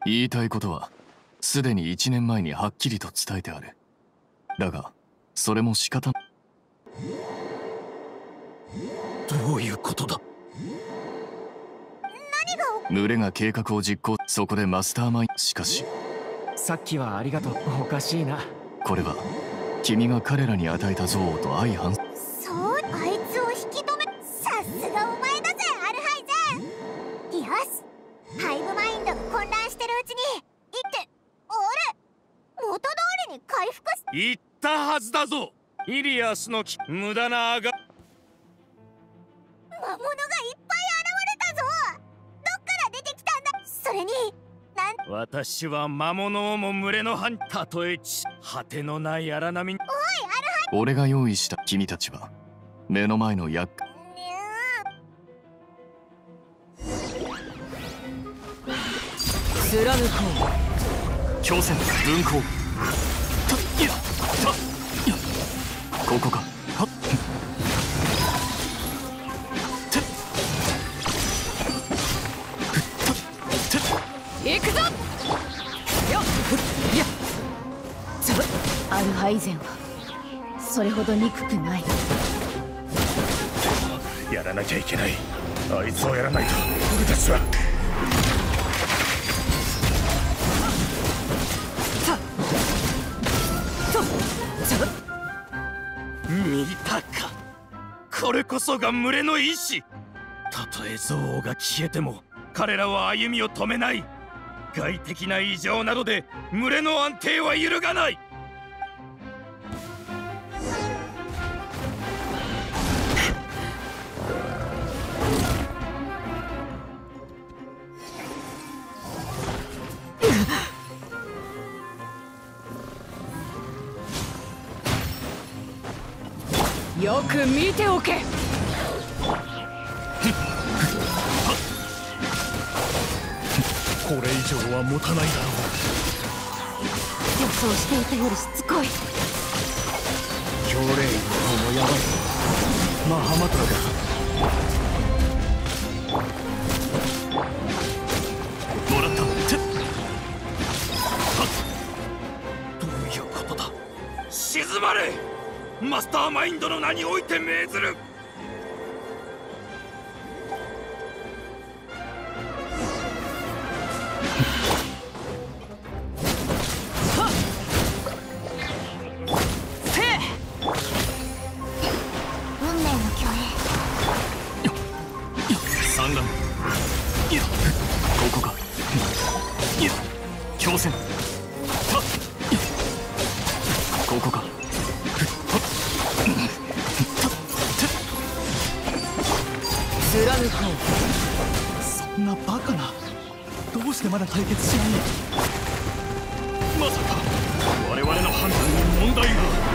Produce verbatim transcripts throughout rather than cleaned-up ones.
言いたいことはすでにいちねんまえにはっきりと伝えてある。だがそれも仕方。 どういうことだ。 何が。群れが計画を実行。そこでマスターマイン。しかしさっきはありがとう。おかしいな。 これは君が彼らに与えた憎悪と相反。 そう、あいつを引き止め。さすがお前だぜアルハイゼン。よし、ハイブマインドが混乱してるうちに行って。あれ、元通りに回復し。 言ったはずだぞ。イリアスのき無駄なあが。 魔物がいっぱい現れたぞ。どっから出てきたんだ。それになん私は魔物をも群れの犯。たとえち果てのない荒波。おいアルハイ。俺が用意した。君たちは目の前の厄介。 貫こう。強戦分光。たいやたいやここか。はっ行くぞ。よっやっアルハイゼンはそれほど憎くない。 やらなきゃいけない。あいつをやらないと俺たちは。 さとさ見たか。これこそが群れの意志。たとえ憎悪が消えても彼らは歩みを止めない。外的な異常などで群れの安定は揺るがない。 よく見ておけ。 これ以上は持たないだろう。 予想していたよりしつこい。 強霊の方もやばい。マハマトラだ。もらった。 どういうことだ。静まれ。マスターマインドの名において命ずる。 強戦。ここか。 貫こう。そんなバカな。どうしてまだ解決しない。 まさか我々の判断に問題が。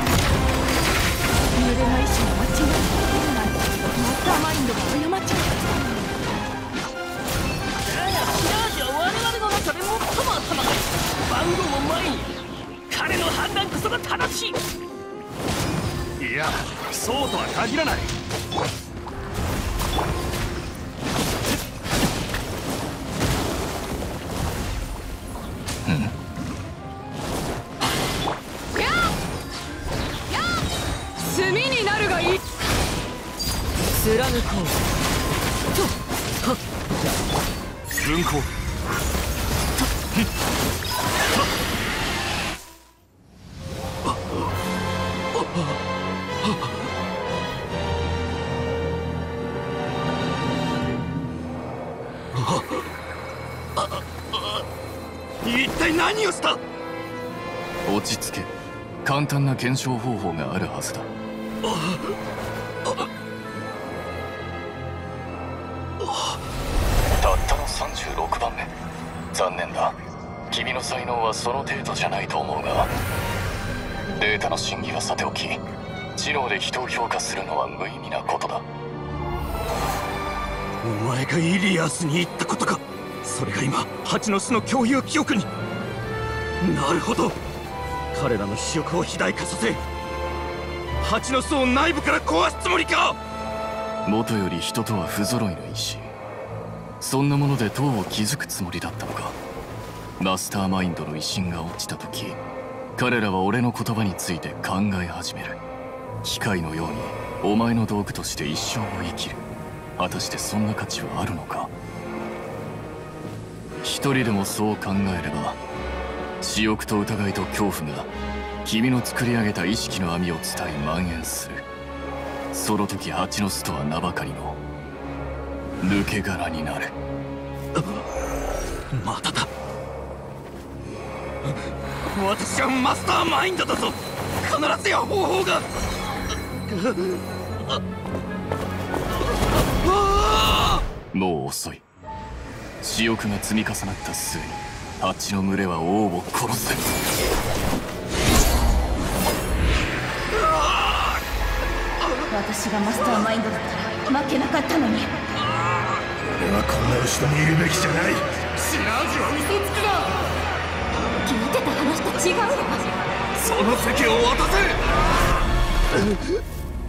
群れの意思が間違いないなんてマスターマインドが誤っちゃった。だがじゃあ我々の中で最も頭がいい。番号も前に彼の判断こそが正しい。 いやそうとは限らない。 炭になるがいい。貫こうとはっ分光。 一体何をした。 落ち着け。簡単な検証方法があるはずだ。たったのさんじゅうろくばんめ。残念だ。君の才能はその程度じゃないと思うが、データの真偽はさておき、知能で人を評価するのは無意味なことだ。 お前がイリアスに言ったことか。それが今蜂の巣の共有記憶に。なるほど。彼らの視力を肥大化させ蜂の巣を内部から壊すつもりか。 元より人とは不揃いの意志。そんなもので塔を築くつもりだったのか。 マスターマインドの威信が落ちた時、彼らは俺の言葉について考え始める。機械のようにお前の道具として一生を生きる。果たしてそんな価値はあるのか。一人でもそう考えれば、私欲と疑いと恐怖が君の作り上げた意識の網を伝い蔓延する。その時蜂の巣とは名ばかりの抜け殻になる。 まだだ。私はマスターマインドだぞ。必ずや方法が。 もう遅い。私欲が積み重なった末に蜂の群れは王を殺す。 私がマスターマインドだったら負けなかったのに。 俺はこんな後ろにいるべきじゃない。 シラージは嘘つくな。 聞いてた話と違うわ。 その席を渡せ。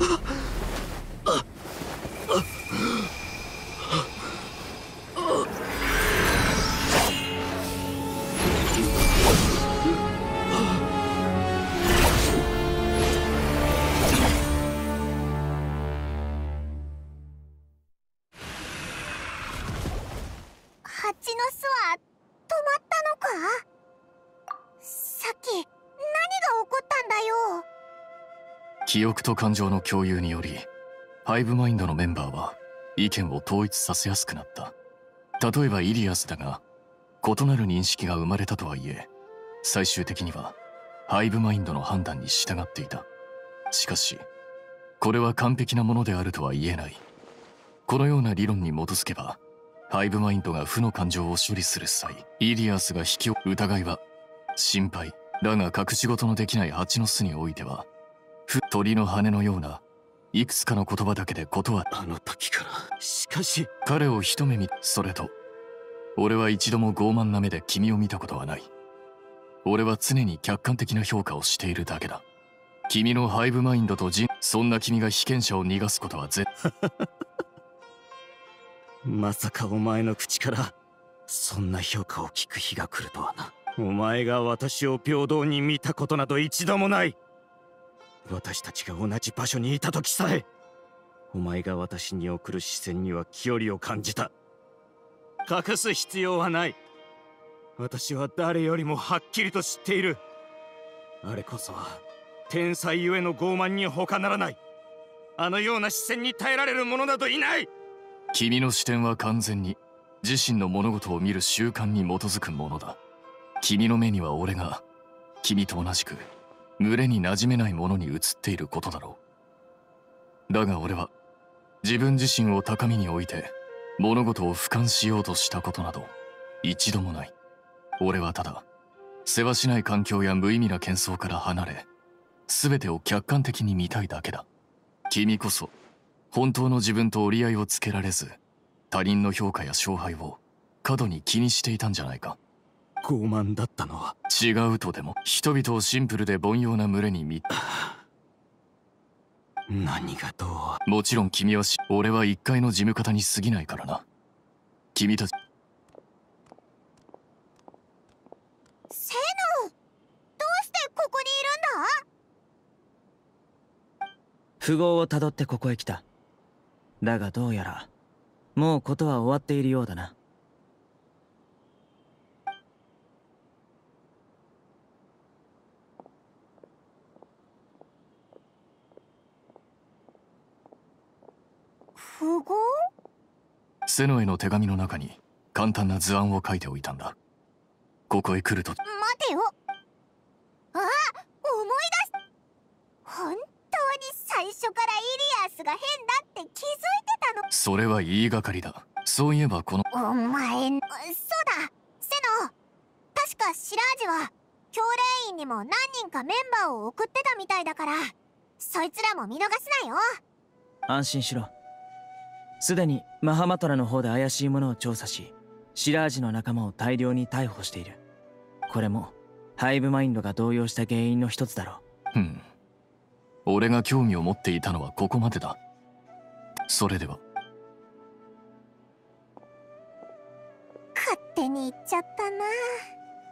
蜂の巣は止まったのか？さっき何が起こったんだよ。 記憶と感情の共有により、ハイブマインドのメンバーは意見を統一させやすくなった。例えばイリアスだが、異なる認識が生まれたとはいえ、最終的にはハイブマインドの判断に従っていた。しかしこれは完璧なものであるとは言えない。このような理論に基づけば、ハイブマインドが負の感情を処理する際、イリアスが引き疑いは心配だが、隠し事のできない蜂の巣においてはふ鳥の羽のようないくつかの言葉だけでことは。 あの時から。しかし彼を一目見、それと俺は一度も傲慢な目で君を見たことはない。俺は常に客観的な評価をしているだけだ。君のハイブマインドと人、そんな君が被験者を逃がすことは絶まさかお前の口からそんな評価を聞く日が来るとはな。お前が私を平等に見たことなど一度もない。私たちが同じ場所にいた時さえ、お前が私に送る視線には距離を感じた。隠す必要はない。私は誰よりもはっきりと知っている。あれこそは天才ゆえの傲慢に他ならない。あのような視線に耐えられる者などいない。 君の視点は完全に自身の物事を見る習慣に基づくものだ。君の目には俺が君と同じく群れに馴染めないものに映っていることだろう。だが俺は自分自身を高みに置いて物事を俯瞰しようとしたことなど一度もない。俺はただせわしない環境や無意味な喧騒から離れ、全てを客観的に見たいだけだ。君こそ本当の自分と折り合いをつけられず、他人の評価や勝敗を過度に気にしていたんじゃないか。 傲慢だったのは違うとでも。人々をシンプルで凡庸な群れに見何がどう。 もちろん君はし俺は一階の事務方に過ぎないからな。君たちセノ、どうしてここにいるんだ？ 符号をたどってここへ来た。だがどうやらもうことは終わっているようだな。 符号？ セノへの手紙の中に簡単な図案を書いておいたんだ。ここへ来ると。 待てよ。あ、思い出す。本当に最初からイリアスが変だって気づいてたの？ それは言いがかりだ。そういえばこの。 お前、そうだ、セノ。確かシラージは教練員にも何人かメンバーを送ってたみたいだから、そいつらも見逃すなよ。 安心しろ。すでにマハマトラの方で怪しいものを調査し、シラージの仲間を大量に逮捕している。これもハイブマインドが動揺した原因の一つだろう。うん。俺が興味を持っていたのはここまでだ。それでは。 勝手に言っちゃったな。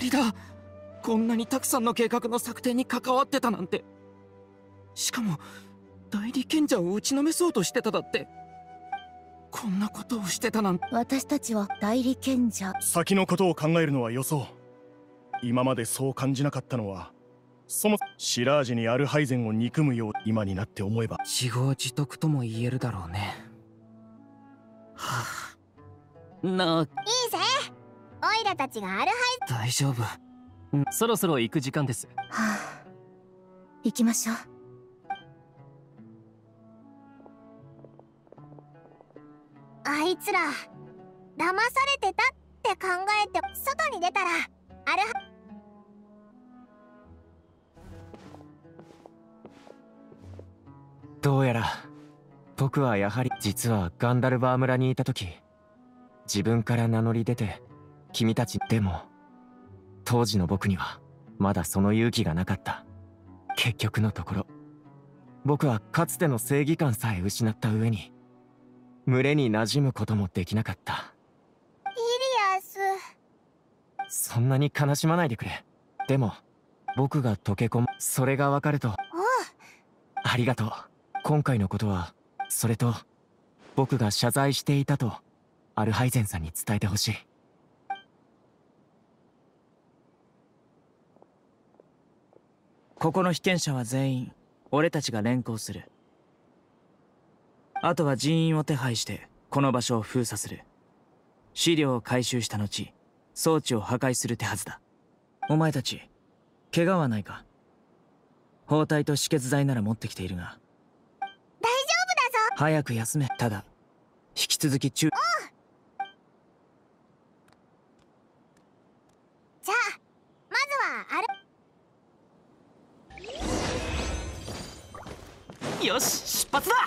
りだ。こんなにたくさんの計画の策定に関わってたなんて。しかも代理賢者を打ちのめそうとしてただって。こんなことをしてたなんて。 私たちは代理賢者。 先のことを考えるのはよそう。今までそう感じなかったのは、そのシラージにアルハイゼンを憎むよう今になって思えば。 自業自得とも言えるだろうね。はあ、なあ。いいぜ。オイラたちがアルハイ。 大丈夫。 そろそろ行く時間です。 はあ、行きましょう。 あいつら騙されてたって考えて外に出たらアルハ。 どうやら僕はやはり実はガンダルバー村にいた時、自分から名乗り出て君たち。でも当時の僕にはまだその勇気がなかった。結局のところ僕はかつての正義感さえ失った上に群れに馴染むこともできなかった。 イリアス、 そんなに悲しまないでくれ。でも僕が溶け込む、それがわかると。 おう、 ありがとう。今回のことはそれと僕が謝罪していたとアルハイゼンさんに伝えてほしい。 ここの被験者は全員俺たちが連行する。あとは人員を手配してこの場所を封鎖する。資料を回収した後装置を破壊する手はずだ。お前たち怪我はないか？包帯と止血剤なら持ってきているが。 大丈夫だぞ。 早く休め。ただ引き続き注。 じゃあまずはある。 よし、出発だ。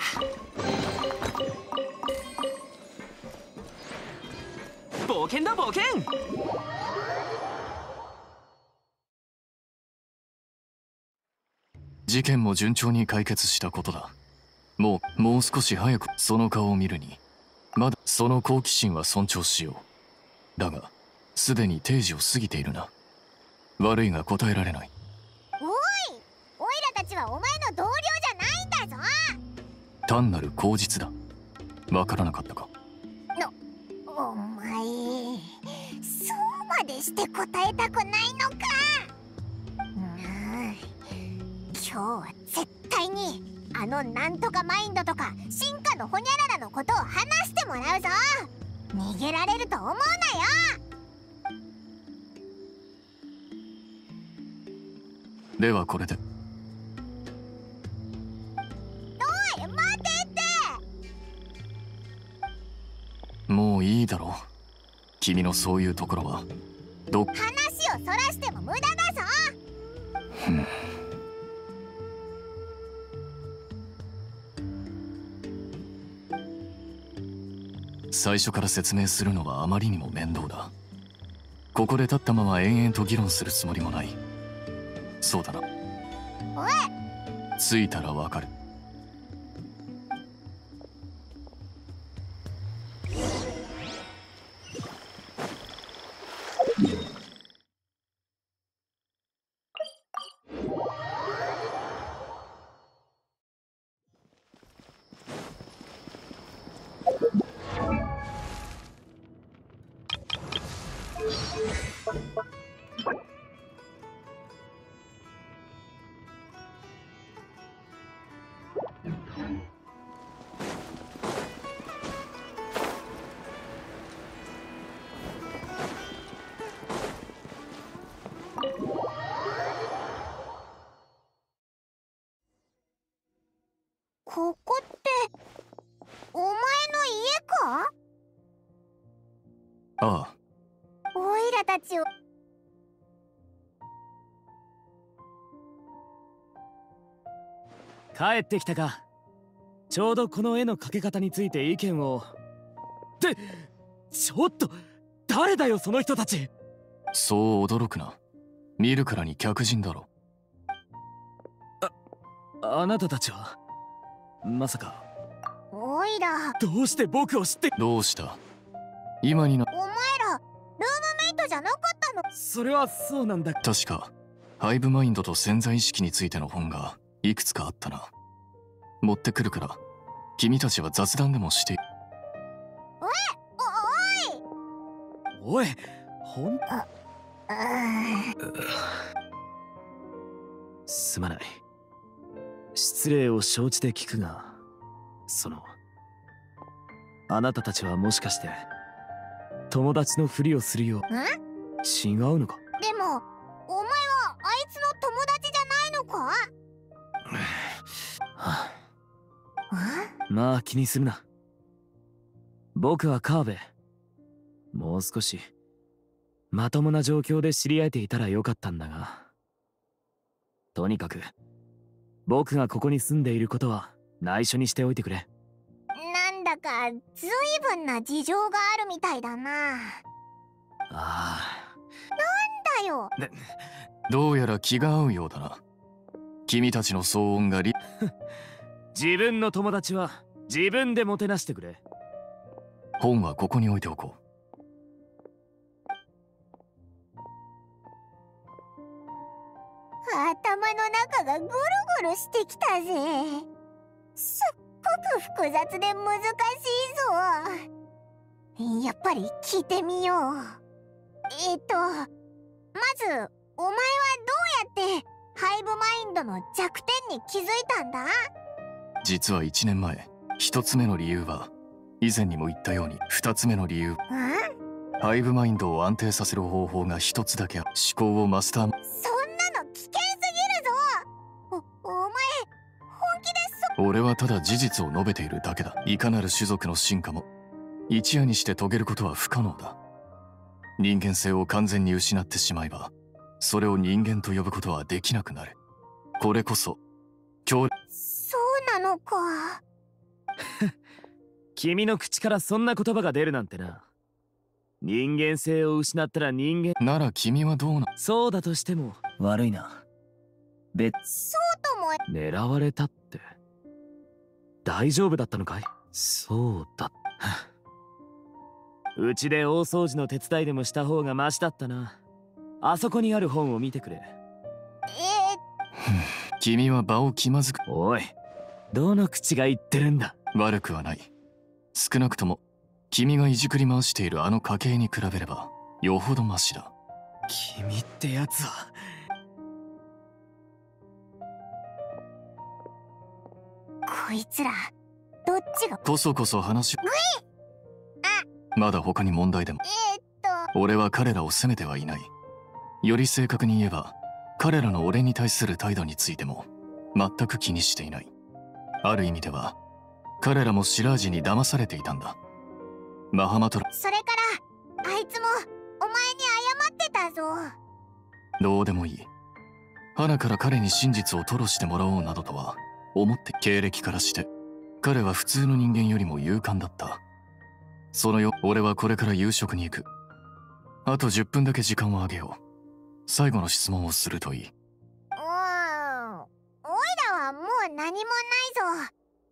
冒険だ冒険。 事件も順調に解決したことだ。もうもう少し早くその顔を見るに、まだその好奇心は尊重しよう。だがすでに定時を過ぎているな。悪いが答えられない。 おい、オイラたちはお前の同僚じゃないんだぞ。 単なる口実だ。わからなかったか？ お前そうまでして答えたくないのか。なあ、今日は絶対にあのなんとかマインドとか進化のホニャララのことを話してもらうぞ。逃げられると思うなよ。 ではこれで。 おい、待てって。 もういいだろう。君のそういうところはどっ。 話をそらしても無駄だぞ。 ふん。最初から説明するのはあまりにも面倒だ。ここで立ったまま延々と議論するつもりもない。そうだな。 おい、 着いたらわかる。 ここってお前の家か？ ああ。 オイラたちを。 帰ってきたか。ちょうどこの絵の描け方について意見を。ってちょっと誰だよその人たち。 そう驚くな。見るからに客人だろ。 あ、あなたたちはまさか。 オイラ、 どうして僕を知って。 どうした？今にな。 お前らルームメイトじゃなかったそれはそうなんだ。 確かハイブマインドと潜在意識についての本がいくつかあったな。持ってくるから君たちは雑談でもして。 おい、ほんとすまない。失礼を承知で聞くが、そのあなたたちはもしかして友達のふりをするよう。違うのか？ でもお前はあいつの友達じゃないのか？ はあ、まあ気にするな。僕はカーベ。もう少しまともな状況で知り合えていたらよかったんだが、とにかく僕がここに住んでいることは内緒にしておいてくれ。 なんだかずいぶんな事情があるみたいだな。 ああ、 だよ。 どうやら気が合うようだな。君たちの騒音がり自分の友達は自分でもてなしてくれ。 本はここに置いておこう。 頭の中がぐるぐるしてきたぜ。すっごく複雑で難しいぞ。やっぱり聞いてみよう。えっとまずお前はどうやってハイブマインドの弱点に気づいたんだ？ 実はいちねんまえ、一つ目の理由は以前にも言ったように、二つ目の理由、ハイブマインドを安定させる方法が一つだけある。思考をマスター。 そんなの危険すぎるぞ。お、お前本気でそ俺はただ事実を述べているだけだ。いかなる種族の進化も一夜にして遂げることは不可能だ。人間性を完全に失ってしまえば、それを人間と呼ぶことはできなくなる。これこそ強。 そうなのか。 君の口からそんな言葉が出るなんてな。人間性を失ったら人間なら君はどうな。 そうだとしても悪いな。別そうとも。 狙われたって大丈夫だったのかい？そうだうちで大掃除の手伝いでもした方がマシだったな。あそこにある本を見てくれ。 えー、君は場を気まずく。 おい、どの口が言ってるんだ。 悪くはない。少なくとも君がいじくり回しているあの家系に比べればよほどマシだ。 君ってやつは。 こいつらどっちが。 こそこそ話。まだ他に問題でも。 えー、っと俺は彼らを責めてはいない。より正確に言えば彼らの俺に対する態度についても全く気にしていない。ある意味では彼らもシラージに騙されていたんだ。マハマトラ。 それからあいつもお前に謝ってたぞ。 どうでもいい。花から彼に真実を吐露してもらおうなどとは思って。経歴からして彼は普通の人間よりも勇敢だった。そのよ、俺はこれから夕食に行く。あとじゅっぷんだけ時間をあげよう。最後の質問をするといい。 うーん、おいらはもう何もないぞ。お前は？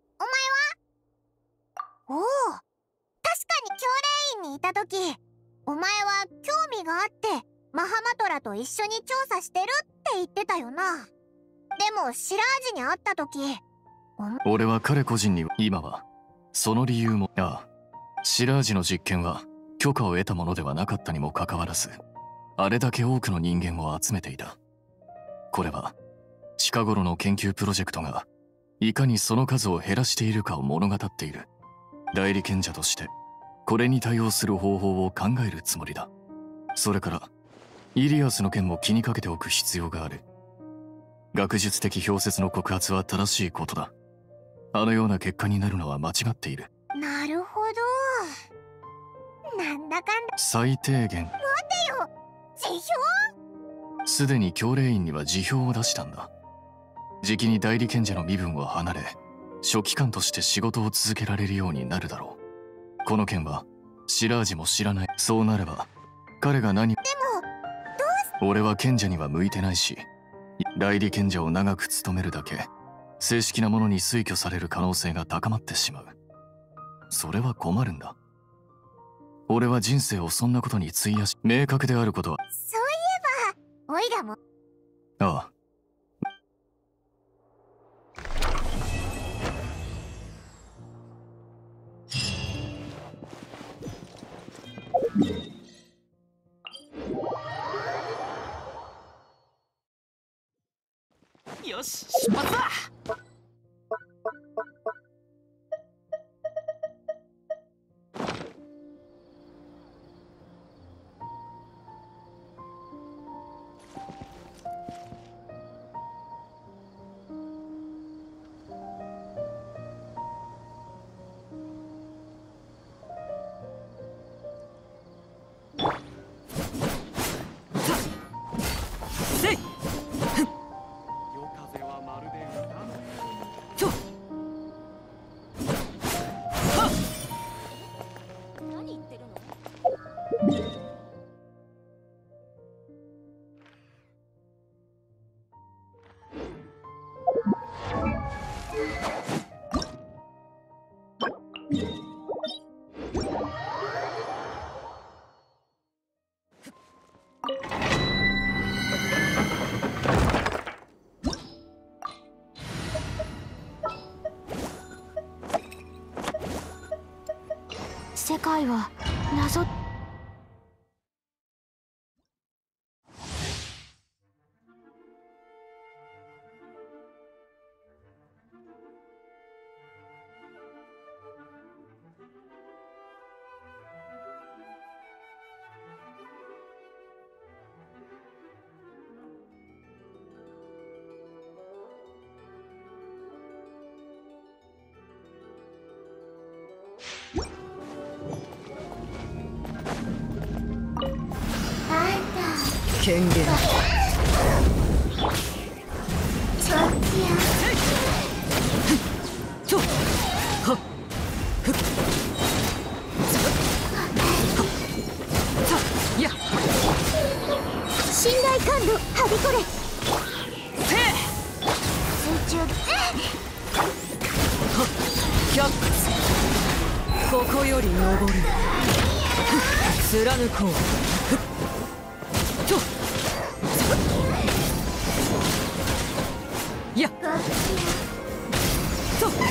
おお、確かに教令員にいた時お前は興味があってマハマトラと一緒に調査してるって言ってたよな。でもシラージに会った時俺は彼個人に今はその理由も。ああ、シラージの実験は許可を得たものではなかったにもかかわらずあれだけ多くの人間を集めていた。これは近頃の研究プロジェクトがいかにその数を減らしているかを物語っている。代理賢者としてこれに対応する方法を考えるつもりだ。それからイリアスの件も気にかけておく必要がある。学術的表説の告発は正しいことだ。あのような結果になるのは間違っている。 なるほど。なんだかんだ。 最低限。 待てよ、辞表？ すでに教令員には辞表を出したんだ。じきに代理賢者の身分を離れ書記官として仕事を続けられるようになるだろう。この件はシラージも知らない。そうなれば彼が何。でもどう。俺は賢者には向いてないし、代理賢者を長く務めるだけ正式なものに推挙される可能性が高まってしまう。それは困るんだ。俺は人生をそんなことに費やし、明確であることは。 そうおいらも。 ああ。 よし、出発だ。 世界は謎。 権限。 ちょっとや。 ちょ。はっ。ふっ。さ。さ。や。 信頼感度はびこれ。 せ。 水中。 はっ。百発。ここより登る。貫こう。ふっ。ちょ。やっと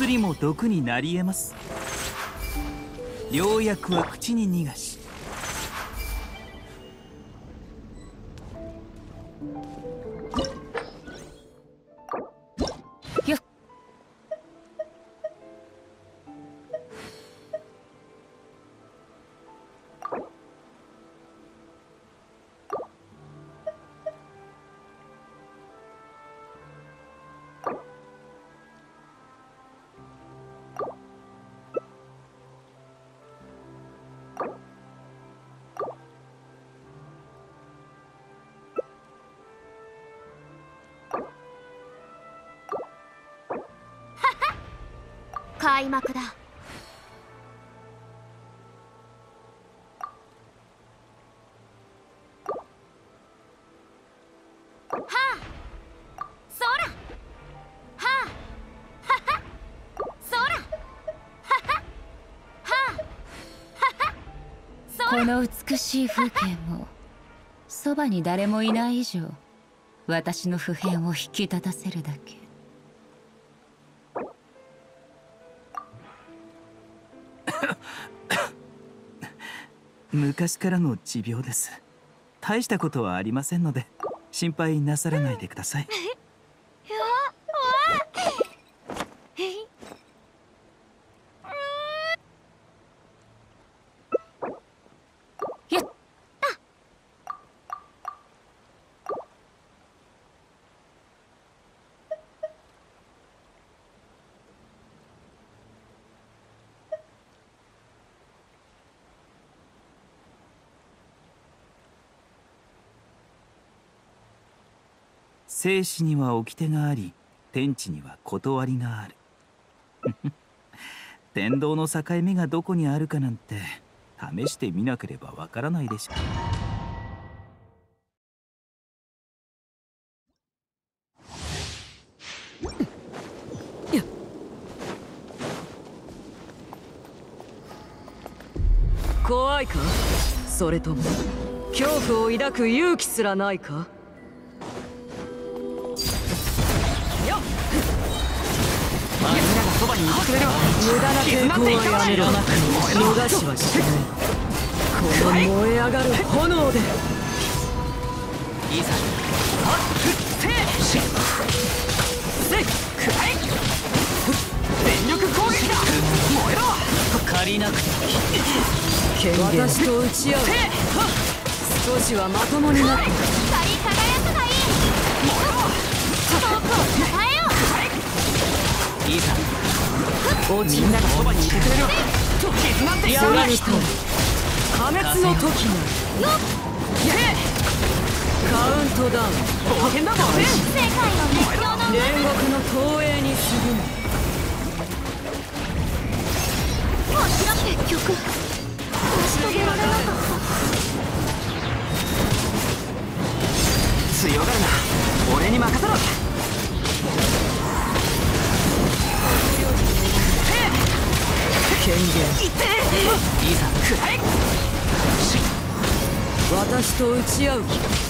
薬も毒になり得ます。良薬は口に逃がし。 よっ。 開幕だ。はあ、そら。はあ、はは、そら。はは、はあ、はは、そら。 この美しい風景もそばに誰もいない以上、私の普遍を引き立たせるだけ。 昔からの持病です。大したことはありませんので心配なさらないでください。 やっ。 生死には掟があり、天地には断りがある。天道の境目がどこにあるかなんて試してみなければわからないでしょう。 怖いか？それとも恐怖を抱く勇気すらないか？ そばにいてくれるわ。 無駄な抵抗はやめろ。逃しはしない。この燃え上がる炎で。 いざ。全力攻撃だ。燃えろ。借りなくて。 私と打ち合う。少しはまともになった。 光り輝くがいい。燃えろ。遠くを支えよう。 いざ。 みんながそばにいてくれるわ。 空にと破滅の時なり。カウントダウン。 冒険だ冒険。 世界の熱狂の煉獄の投影に過ぎない。 もちろん結局成し遂げられなかった。 強がるな。俺に任せろ。 権限いざくらえ。 私と打ち合う気。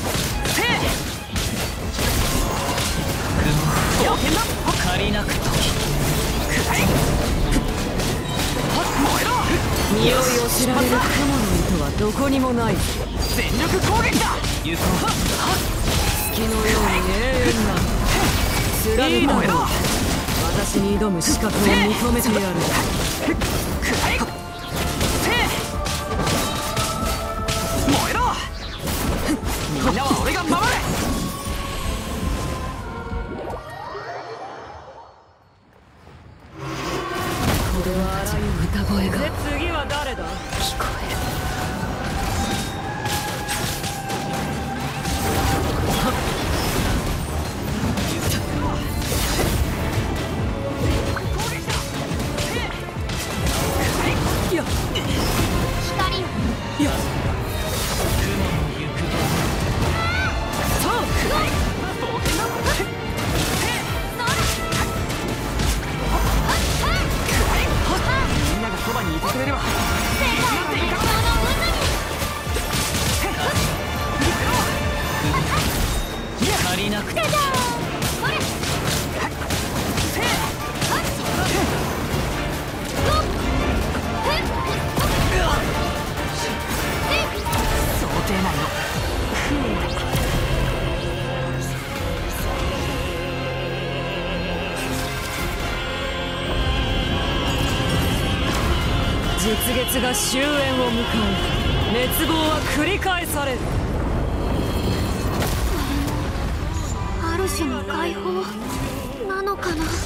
冒険だ。借りなくときくらえ。燃えろ。 匂いを知られる雲の糸はどこにもない。 全力攻撃だ。行こう。 月のように永遠な貫くの。私に挑む資格を認めてやる。 燃えろ。みんなは俺が守れ。 子供たちの歌声が。で次は誰だ？聞こえる。 光よ。 いや。 みんながそばにいてくれるわ。 世界の熱狂の渦に。 借りなくて。 これ。 雪月が終焉を迎え滅亡は繰り返される。 ある種の解放なのかな。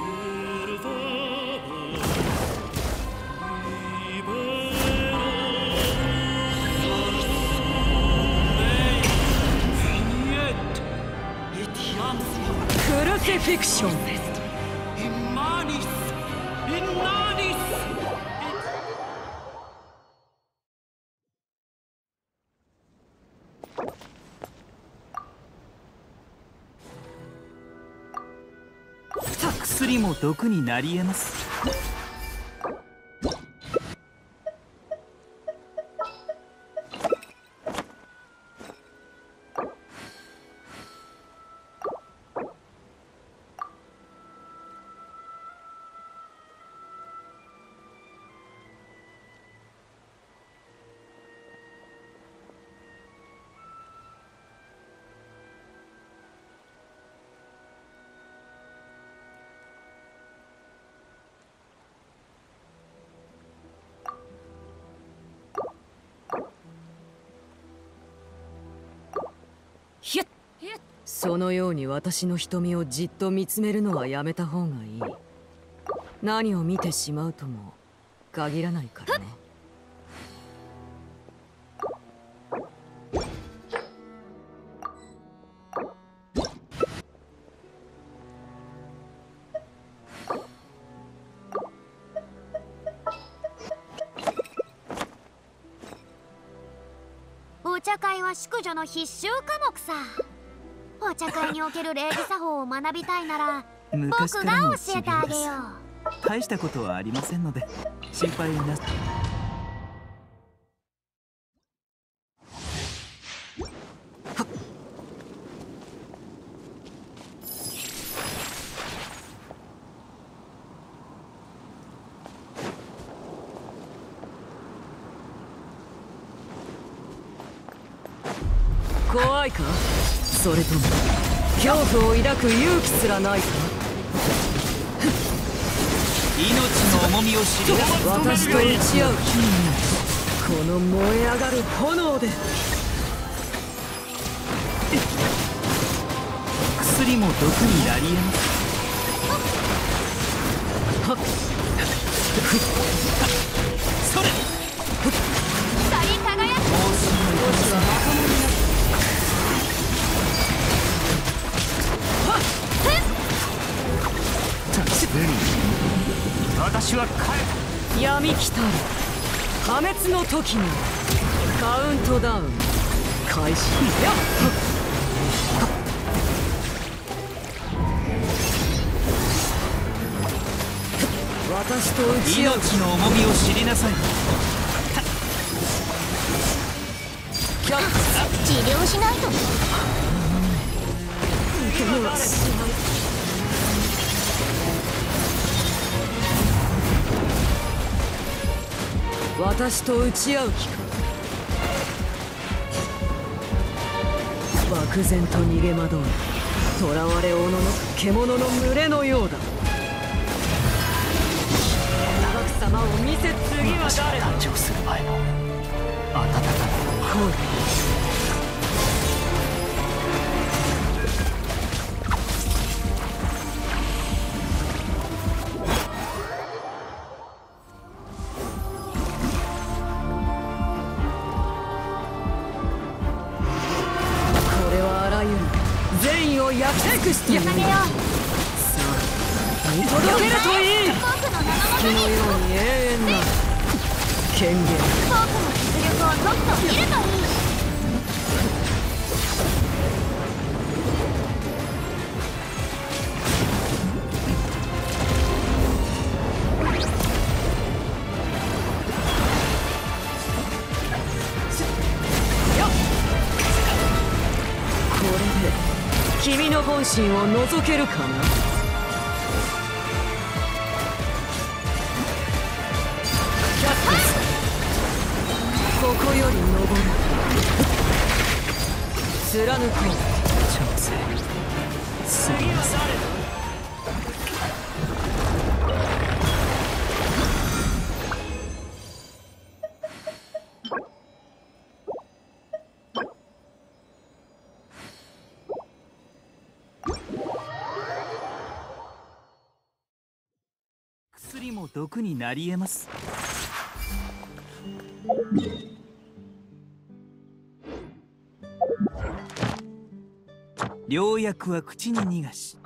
クルシフィクション。 薬も毒になり得ます。 そのように私の瞳をじっと見つめるのはやめた方がいい。何を見てしまうとも限らないからね。 お茶会は淑女の必修科目さ。お茶会における礼儀作法を学びたいなら僕が教えてあげよう。 大したことはありませんので心配なさ。 怖いか？それとも恐怖を抱く勇気すらないか？ 命の重みを知りなさい。 私と打ち合う君にこの燃え上がる炎で。 薬も毒になり得ます。それ光り輝く。 もうすぐ少しは仲間になって。 私は帰る。 闇来たる破滅の時にカウントダウン開始。やっ私と打ち合う。 命の重みを知りなさい。 治療しないと。 私と打ち合う気か。漠然と逃げ惑う囚われおののく獣の群れのようだ。長く様を見せ次は誰だ。 誕生する前の温かな恋。焼き尽くしてやげよう。さあ見届けるといい。月のように永遠な権限。 僕の実力をとっと見るといい。 これで君の本心を覗けるかな。キャップスここより登る。貫こう。 調整すみません。 薬も毒になり得ます。良薬は口に逃がし。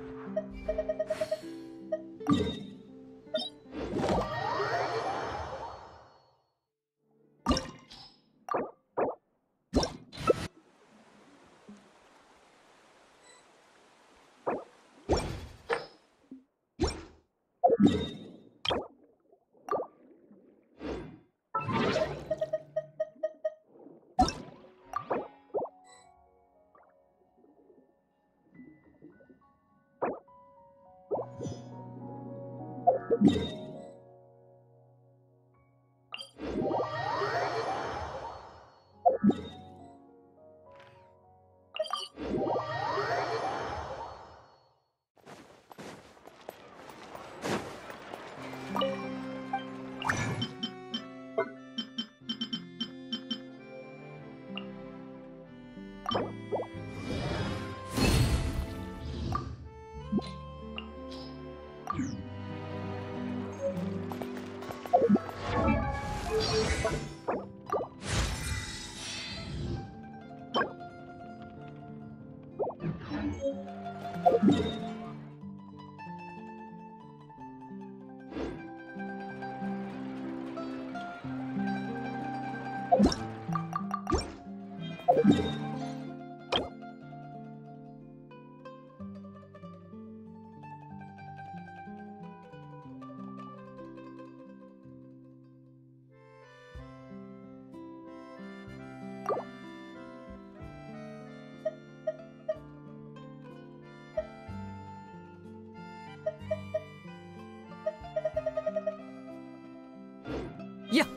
いや、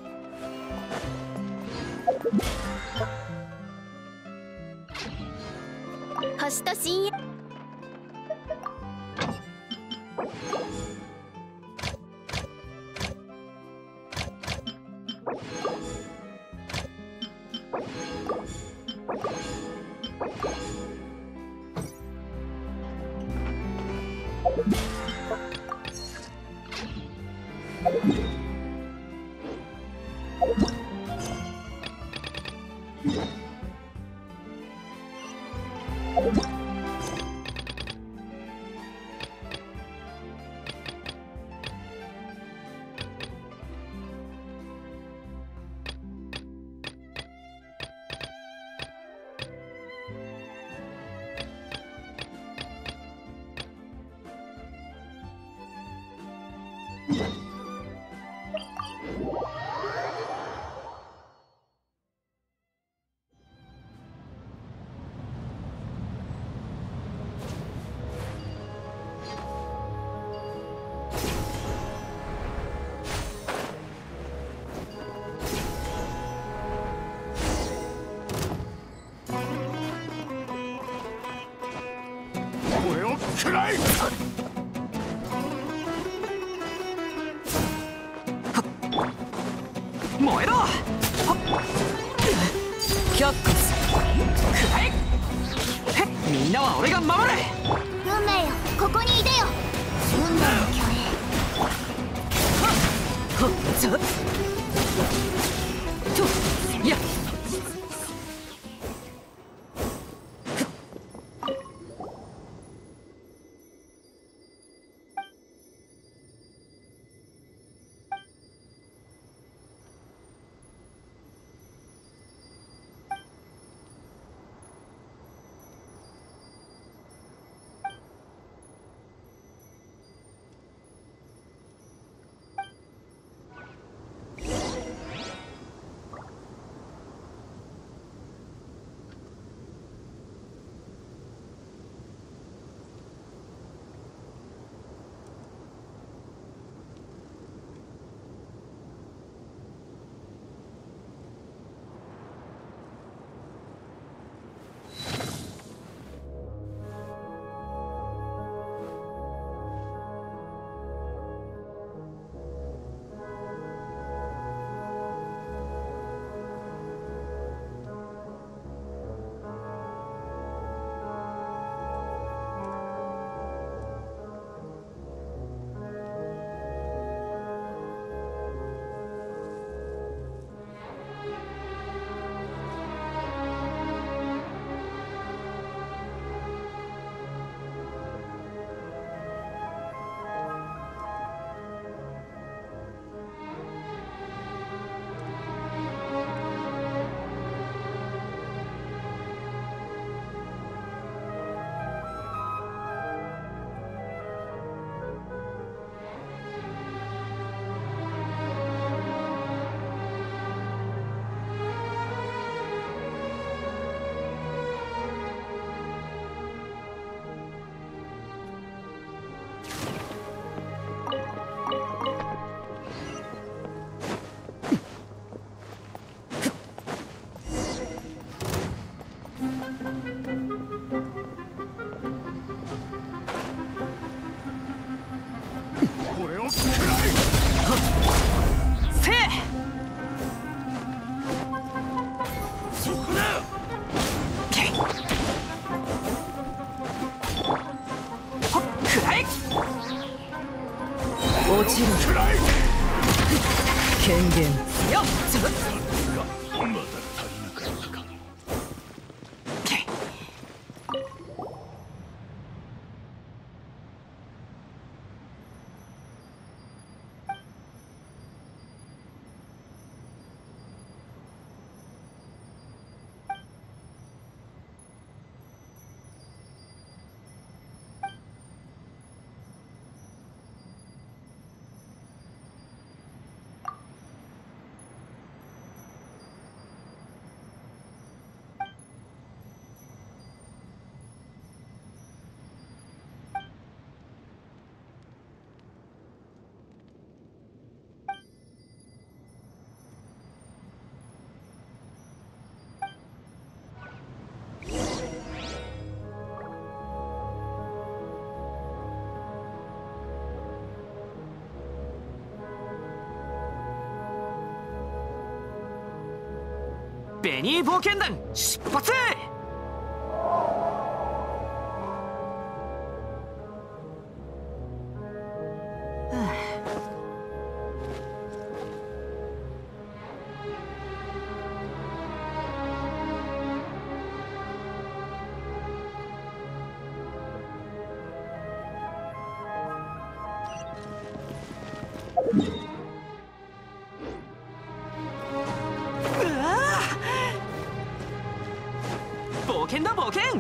星と深夜。 くらい。 燃えろ。却下すくらえ。みんなは俺が守る。 運命よ、ここにいてよ。運命の巨栄。 はっちゃっといや。 せえ。 そこだ。 ほっくらえ。 落ちる。権限よっちょっとまだ足りなかったか。 ベニー冒険団出発。冒険だ冒険。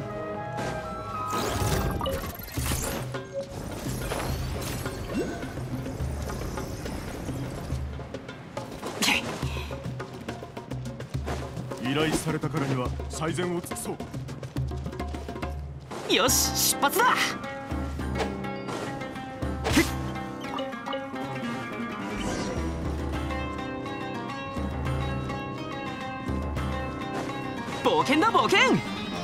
依頼されたからには最善を尽くそう。 よし出発だ。冒険だ冒険。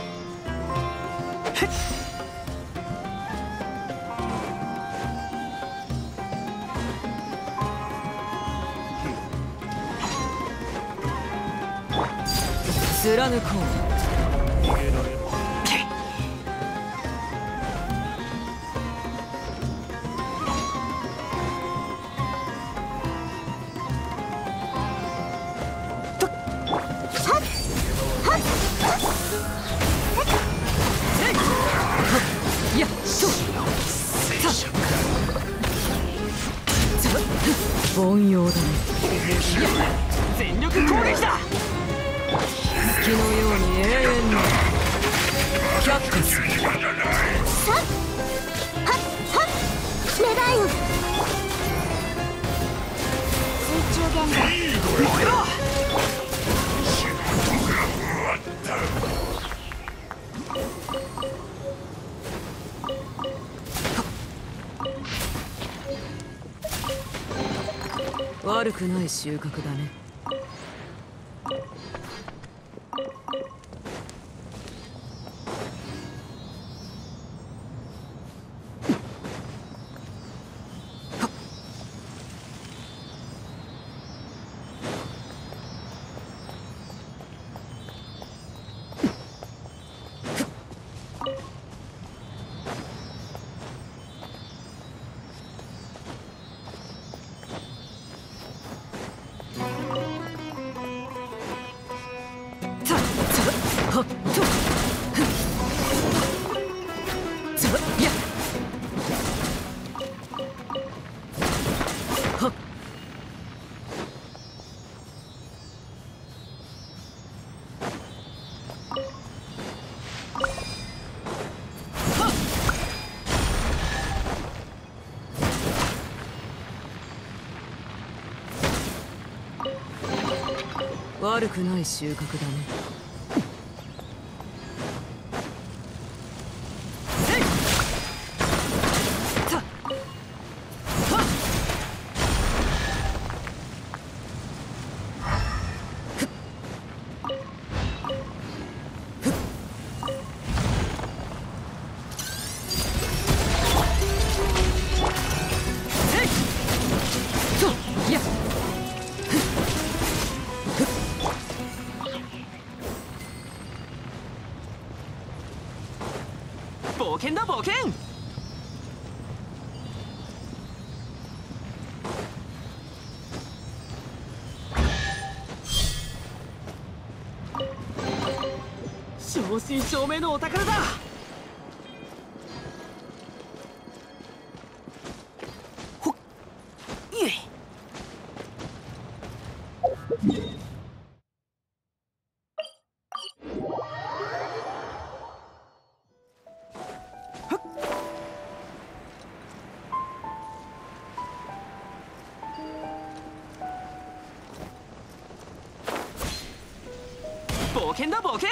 貫こう。 逃げられる。 いやそう凡庸だね。 全力攻撃だ。 月のように永遠に却下する。 さっはっはっメダイオン水中言語燃えろ。 悪くない収穫だね。悪くない収穫だね。 冒険だ冒険。正真正銘のお宝だ。ほっいえ。冒険だ冒険。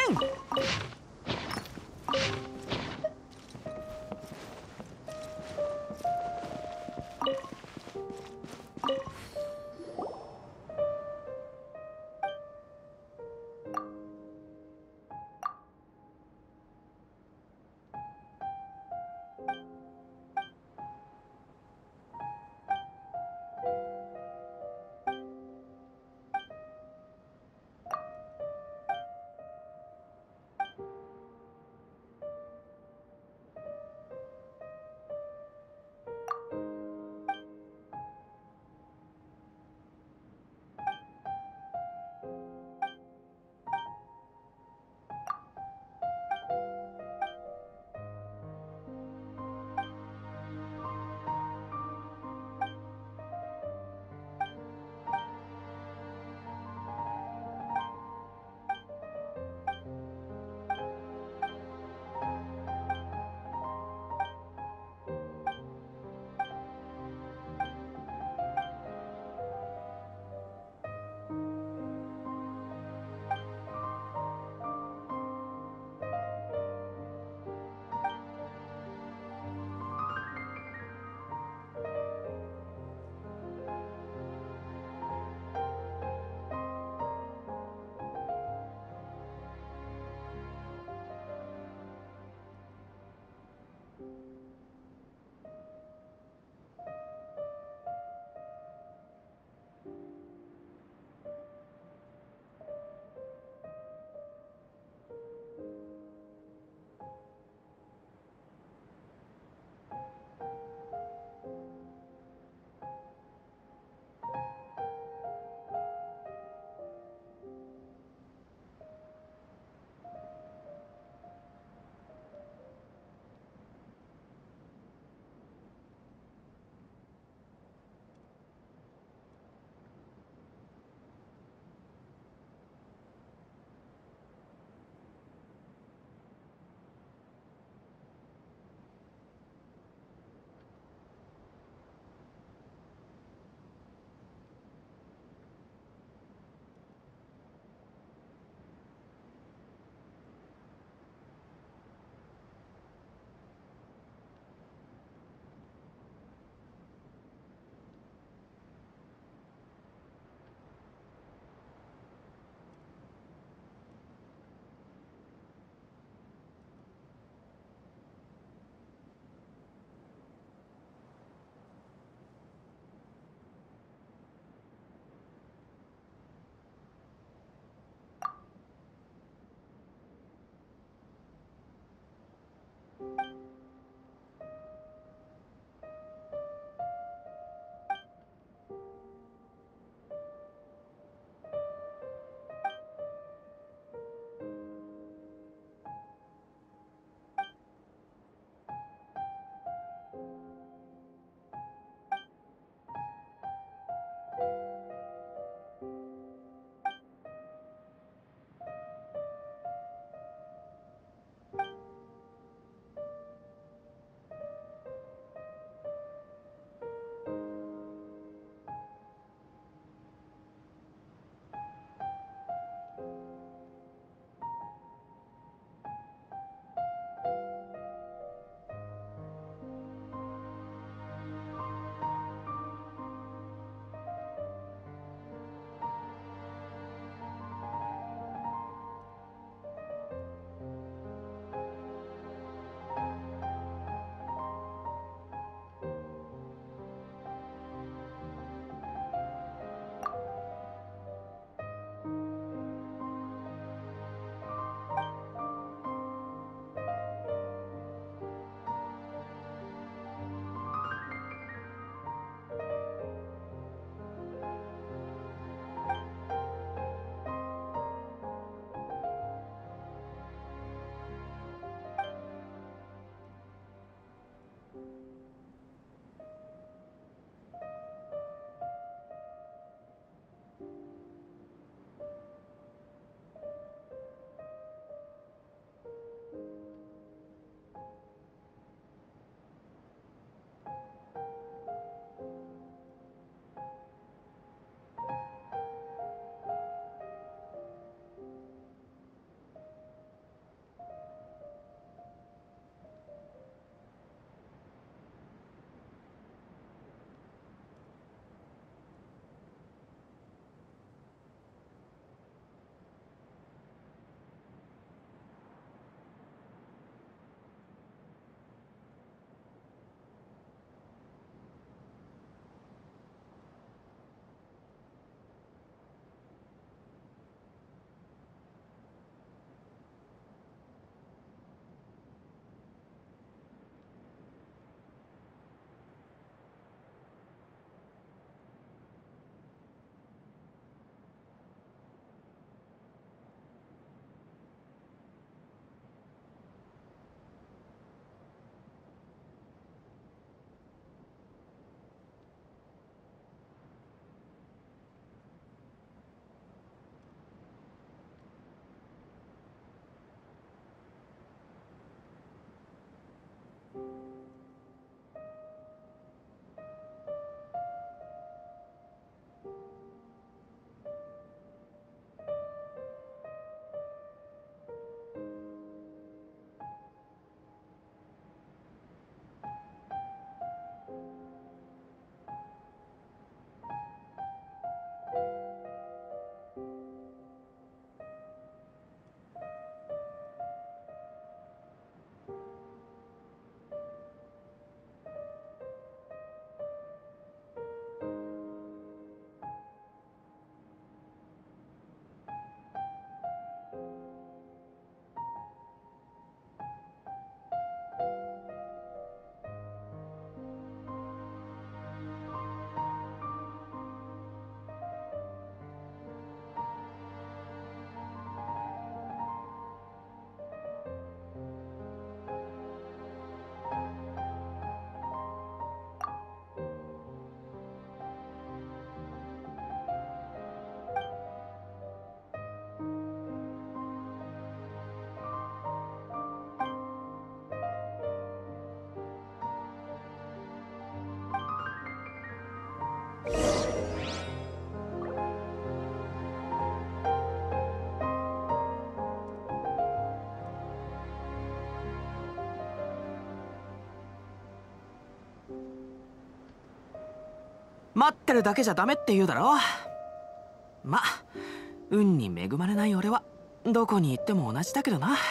待ってるだけじゃダメって言うだろ。ま、運に恵まれない俺はどこに行っても同じだけどな。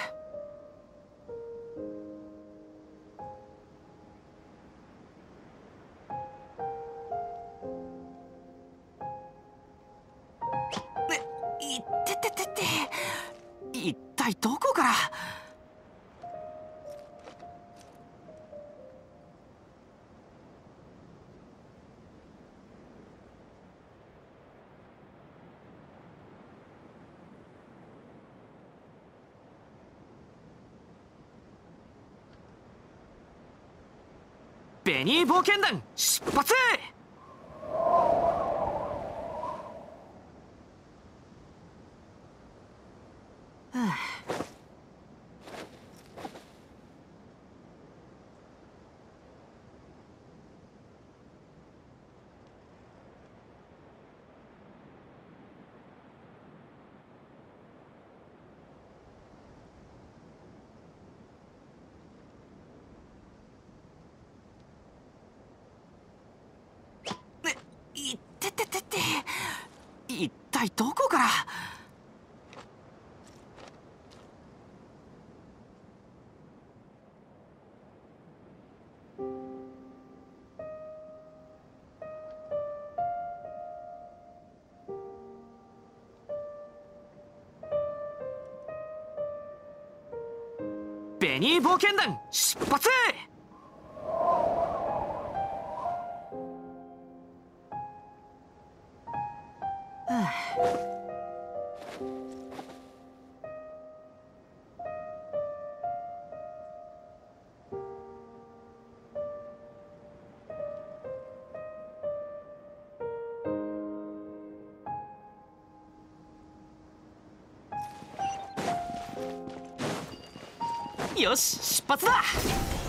いってててて、一体どこから。ベニー冒険団出発。いってててて、一体どこから。ベニー冒険団出発。よし、出発だ。